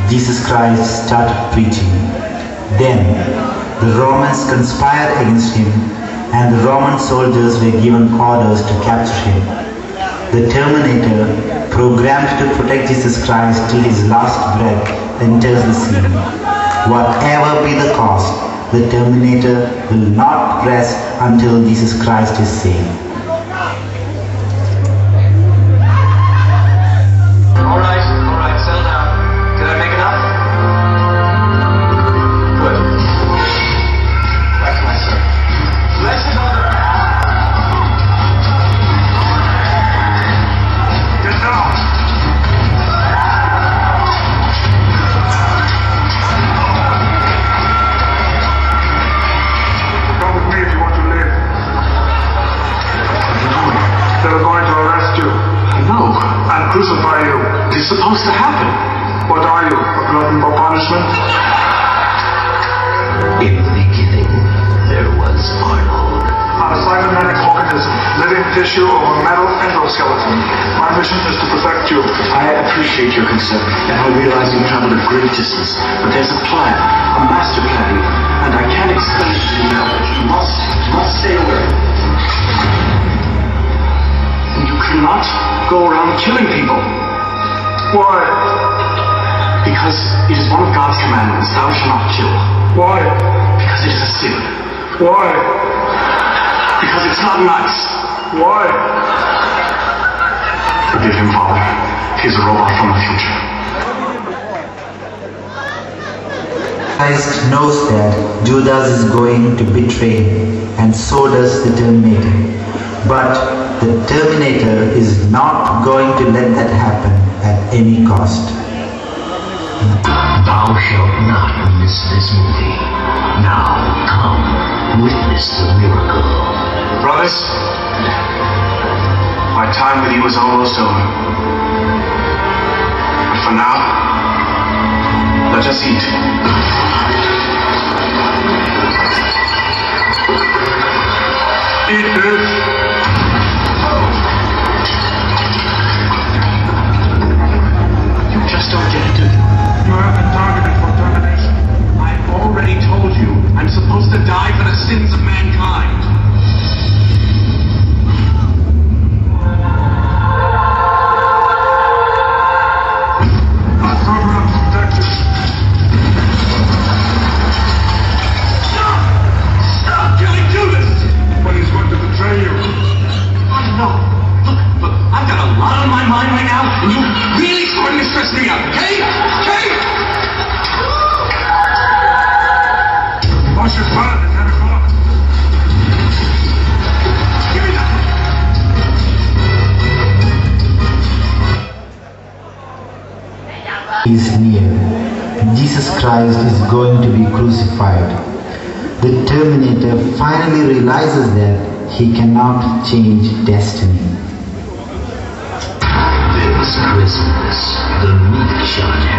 Jesus Christ started preaching. Then the Romans conspired against him, and the Roman soldiers were given orders to capture him. The Terminator, programmed to protect Jesus Christ till his last breath, enters the scene. Whatever be the cost, the Terminator will not rest until Jesus Christ is saved. Alright, settle down. Did I make enough? Good. Back to my servant. Bless mother. Get down. Come with me if you want to live. They're going to arrest you. No. And crucify you. It's supposed to happen. What are you, a glutton for punishment? In the beginning, there was Arnold. I'm a cybernetic organism, living tissue of a metal endoskeleton. My mission is to protect you. I appreciate your concern, and I realize you've traveled a great distance. But there's a plan, a master plan, and I can't explain it to you now, but you must stay away. And you cannot go around killing people. Why? Because it is one of God's commandments, thou shalt not kill. Why? Because it is a sin. Why? Because it's not nice. Why? Forgive him, Father. He's a robot from the future. Christ knows that Judas is going to betray him, and so does the Terminator. But the Terminator is not going to let that happen at any cost. Thou shalt not miss this movie. Now, come, witness the miracle. Brothers, my time with you is almost over. But for now, let us eat. Eat this. You just don't get it, do you? You have been targeted for termination. I've already told you I'm supposed to die for the sins of mankind. Our program's protected. Stop killing Judas! But he's going to betray you. I know. Look, I've got a lot on my mind right now, and you're really starting to stress me out, okay? Okay? Wash his blood at 10 o'clock. Give me that. Is near. Jesus Christ is going to be crucified. The Terminator finally realizes that he cannot change destiny. This Christmas, the meek shall